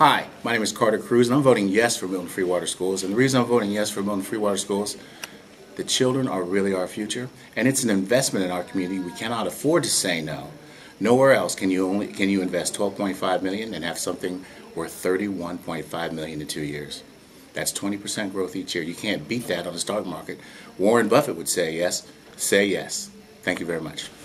Hi, my name is Carter Cruz, and I'm voting yes for Milton-Freewater Schools. And the reason I'm voting yes for Milton-Freewater Schools, the children are really our future, and it's an investment in our community. We cannot afford to say no. Nowhere else can you invest $12.5 million and have something worth $31.5 million in 2 years. That's 20% growth each year. You can't beat that on the stock market. Warren Buffett would say yes. Say yes. Thank you very much.